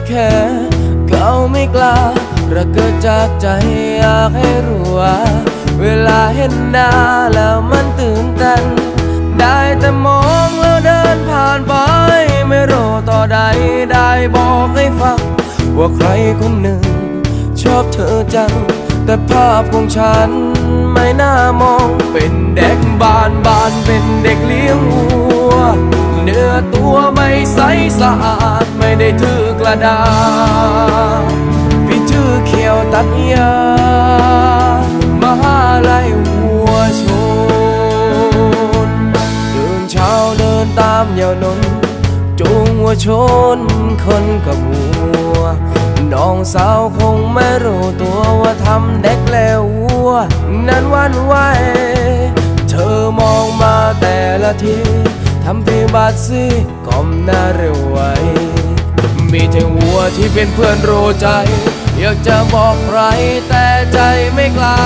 แค่เขาไม่กล้าระเกิดจากใจอยากให้รู้ว่าเวลาเห็นหน้าแล้วมันตื่นเต้นได้แต่มองแล้วเดินผ่านไปไม่รู้ต่อใดได้บอกให้ฟังว่าใครคนหนึ่งชอบเธอจังแต่ภาพของฉันไม่น่ามองเป็นเด็กบ้านเป็นเด็กเลี้ยงวัวเนื้อตัวไม่ใสสะอาดไม่ได้ถือกระดาษพี่ถือเขียวตัดยามหาลัยวัวชนเดินเช้าเดินตามยาวนนจูงวัวชนคนกับวัวน้องสาวคงไม่รู้ตัวว่าทำเด็กแล้ววัวนั้นวันไหวเธอมองมาแต่ละทีทำทีบาดซีก้มหน้าเร็วไวมีแต่วัวที่เป็นเพื่อนรู้ใจอยากจะบอกใครแต่ใจไม่กล้า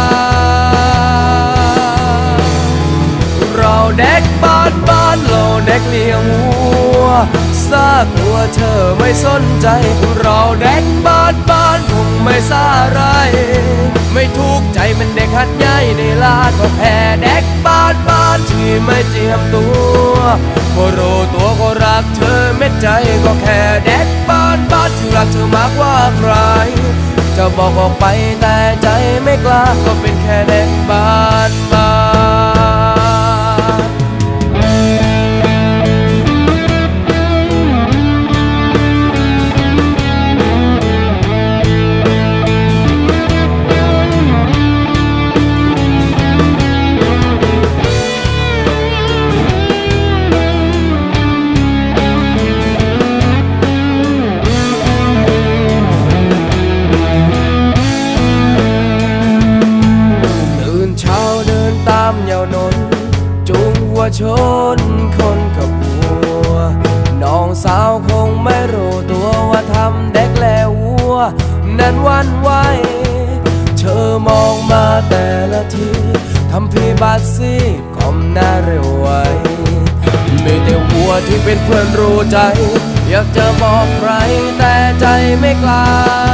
เราเด็กบ้านเราเด็กเลี้ยงวัวซากวัวเธอไม่สนใจเราเด็กบ้านคงไม่ซาไรไม่ถูกใจมันเด็กหัดใหญ่ในลาดก็แพ้เด็กบ้านที่ไม่เจียมตัวก็รู้ตัวก็รักเธอเม็ดใจก็แค่เด็กบ้านที่รักเธอมากกว่าใครจะบอกออกไปแต่ใจไม่กล้าก็เป็นแค่เด็กบ้านชนคนกับวัวน้องสาวคงไม่รู้ตัวว่าทำเด็กแล้ววัวนั้นวันไหวเธอมองมาแต่ละทีทำพี่บาดซีก้มหน้าเร็วไวมีแต่วัวที่เป็นเพื่อนรู้ใจอยากจะบอกใครแต่ใจไม่กล้า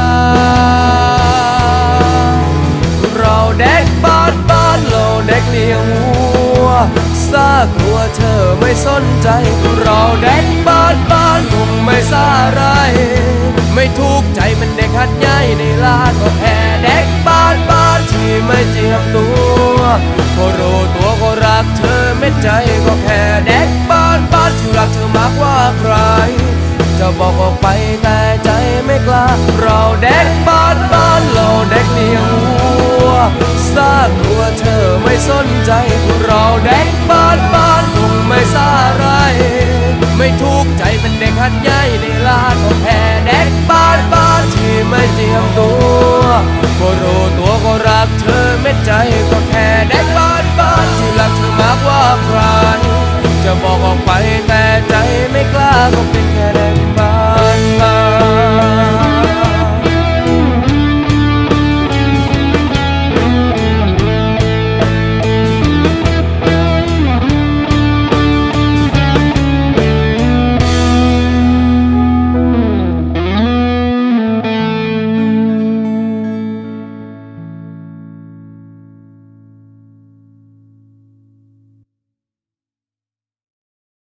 เราเด็กบ้านเราเด็กเลี้ยงวัวซากวัวเธอไม่สนใจเราเด็กบ้านคงไม่ซาไรไม่ถูกใจมันเด็กหัดใหญ่ในลาดก็แพ้เด็กบ้านที่ไม่เจียมตัวก็รู้ตัวก็รักเธอเม็ดใจก็แค่เด็กบ้านที่รักเธอมากกว่าใครจะบอกออกไปแต่ใจไม่กล้าเราเด็กบ้านเราเด็กเลี้ยงวัวซากวัวเธอไม่สนใจเราเด็กบ้านคงไม่ซาไรไม่ถูกใจมันเด็กหัดใหญ่ในลาดก็แพ้เด็กบ้านที่ไม่เจียมตัวก็รู้ตัวก็รักเธอเม็ดใจก็แค่เด็กบ้าน